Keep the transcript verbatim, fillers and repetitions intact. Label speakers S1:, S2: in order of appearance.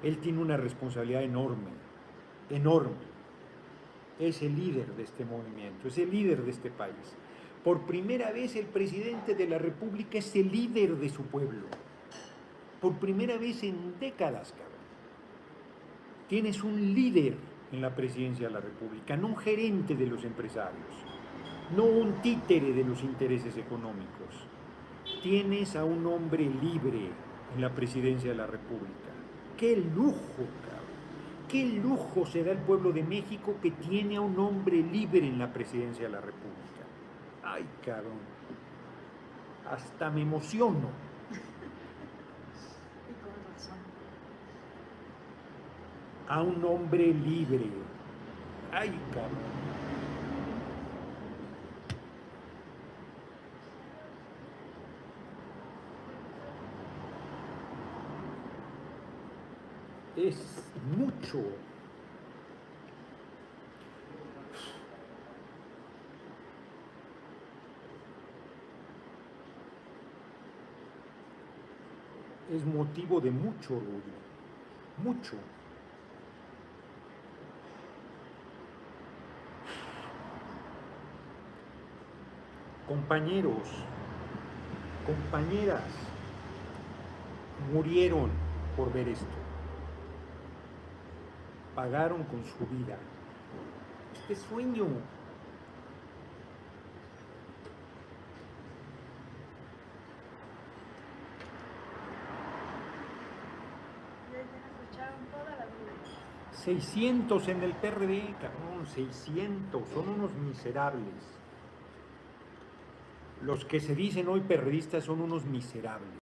S1: Él tiene una responsabilidad enorme, enorme. Es el líder de este movimiento, es el líder de este país. Por primera vez el presidente de la República es el líder de su pueblo. Por primera vez en décadas, cabrón. Tienes un líder en la presidencia de la República, no un gerente de los empresarios, no un títere de los intereses económicos. Tienes a un hombre libre en la presidencia de la República. ¡Qué lujo, cabrón! ¡Qué lujo se da el pueblo de México que tiene a un hombre libre en la presidencia de la República! ¡Ay, cabrón! Hasta me emociono.
S2: Y con razón.
S1: A un hombre libre. ¡Ay, cabrón! Es mucho. Es motivo de mucho orgullo, mucho. Compañeros, compañeras, murieron por ver esto. Pagaron con su vida este sueño.
S2: Escucharon toda la vida.
S1: seiscientos en el P R D, cabrón, seiscientos, son unos miserables. Los que se dicen hoy perredistas son unos miserables.